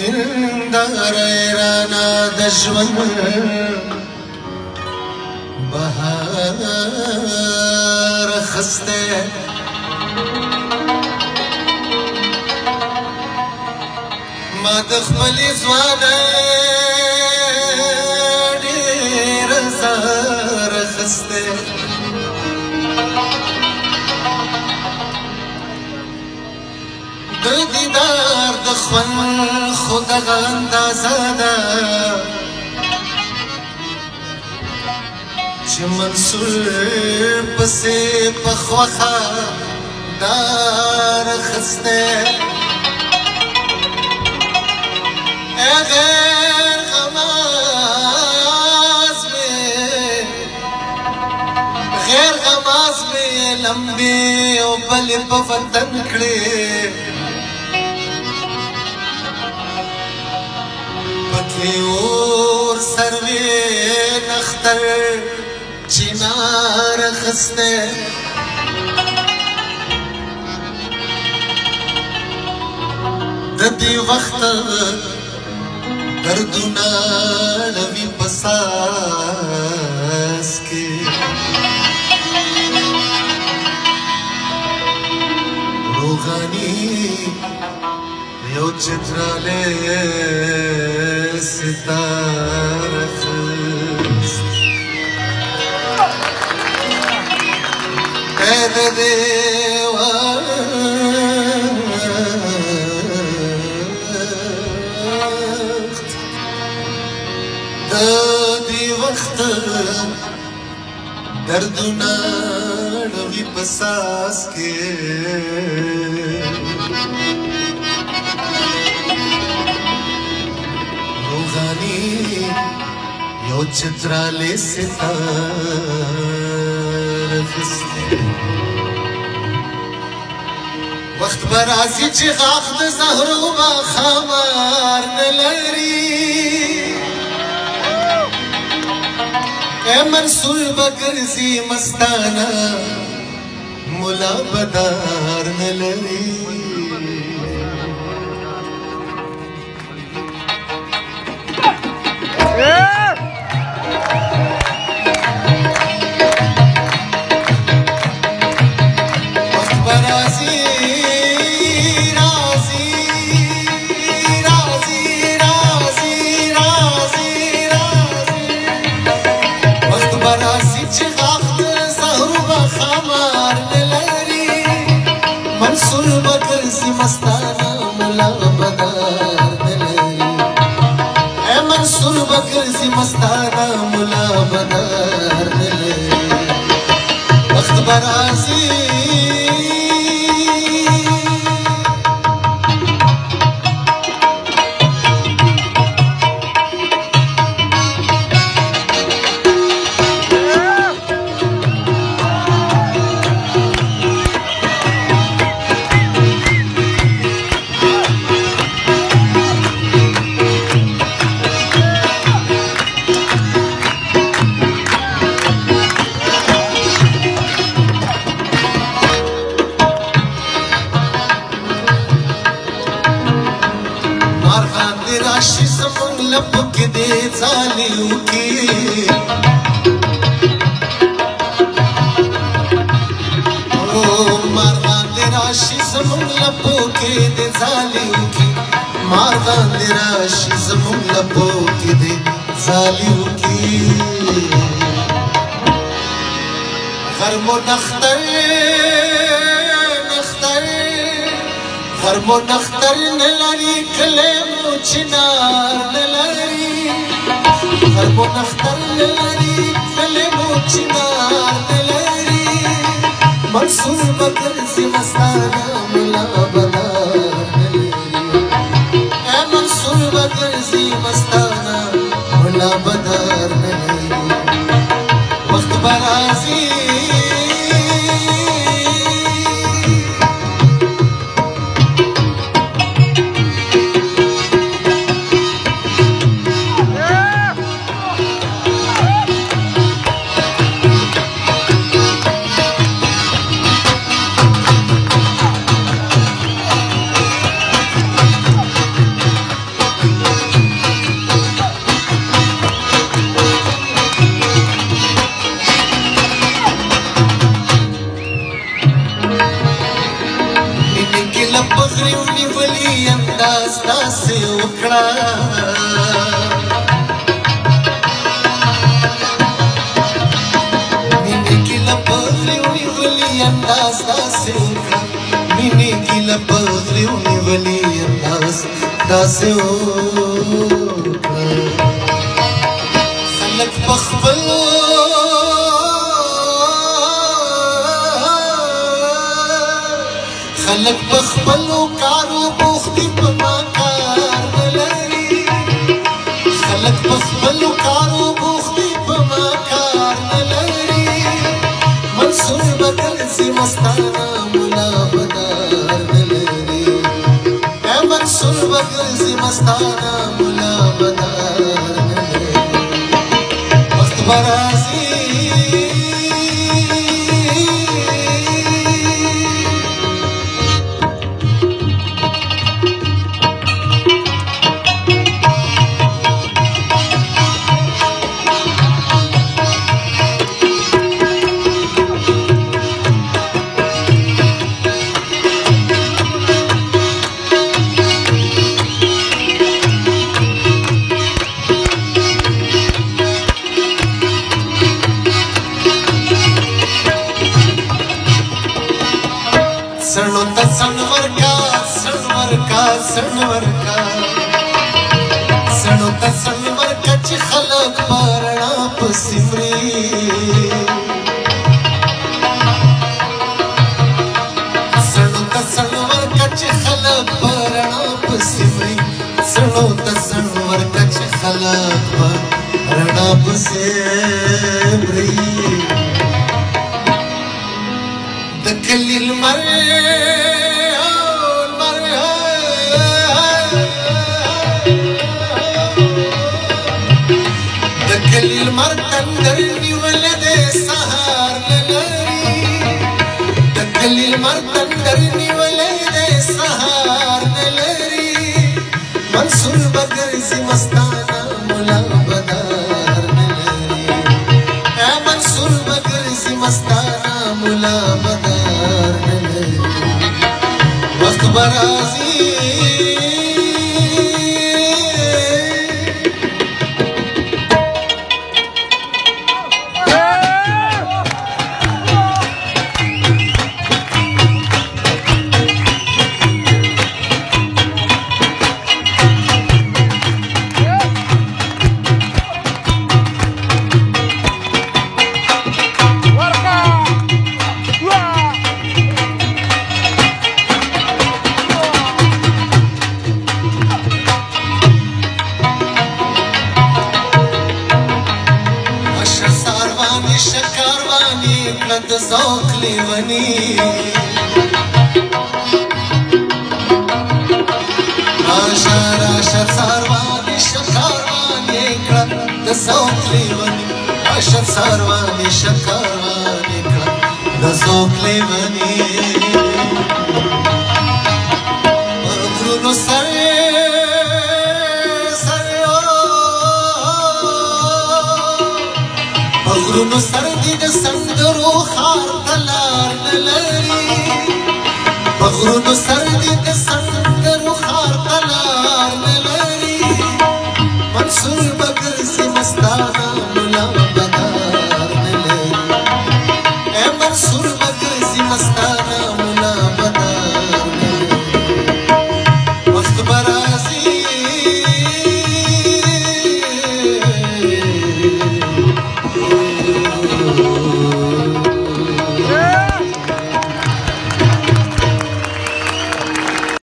هنداره رانا د ژوند بهار اخستی ما د خپلې ځوانۍ ډېر زار اخستی د دیدار د خوند خو دغه اندازه ده چې منصور پسې په خوښه دار اخستی غیر غماز میں لمبی او بلی پا وطن کڑی پتلی اور سروی نختر چنار خستے ددی وقت دردنا نوی پساس کے روغانی یو چتراله ستار خست قید دیوان دی وقت دردنا نوی پساس کے روغانی یو چترالی ستار خستے وقت برازی چی غاق د زهرو با خامار نلری اے منصور بگرزی مستانا ملا بدار نلری وقت برازی رازی رازی رازی رازی رازی وقت برازی چی غاق زهرو بخمار نلری منصور بگرزی مستانا ملا بدار نلری اے منصور بگرزی مستانا ملا بدار نلری وقت برازی راشی زمون لپو کی دے زالیو کی مارغان دے راشی زمون لپو کی دے زالیو کی مارغان دے راشی زمون لپو کی دے زالیو کی غرم و نختر غرم و نختر نلری کلمو چنار نلری غرم و نختر نلری کلمو چنار نلری منصور بگرزی مستانا ملا بدار نلری اے منصور بگرزی مستانا ملا بدار نلری وقت برازی خلق بخبلو خلق بخبلو کارو بوختی پما کار نلری خلق بخبلو کارو بوختی پما کار نلری منصور بگرزی مستانا ملا بدار نلری اے منصور بگرزی مستانا ملا بدار نلری وقت برازی سنو تا سنور کا سنور کا سنور کا سنو تا سنور کا چی خلق بارنا پسمری سنو تا سنور کا چی خلق بارنا پسمری سنو تا سنور کا چی خلق بارنا پسمری دکلی المر دکلی المر تندرنی ولد سهار نلری دکلی المر تندرنی ولد سهار نلری منصور بگرزی مستانا ملا بدار نلری اے منصور بگرزی مستانا ملا بدار نلری وقت برازی شکاروانی کند ذوق لیونی راشا راشا ساروانی شکاروانی کند ذوق لیونی راشا ساروانی شکاروانی کند ذوق لیونی برگرونو غرونو سر دی د سندرو خار تلار نلری غرونو سر دی د سندرو خار تلار نلری منصور بگرزی مستانا ملا بدار نلری اے منصور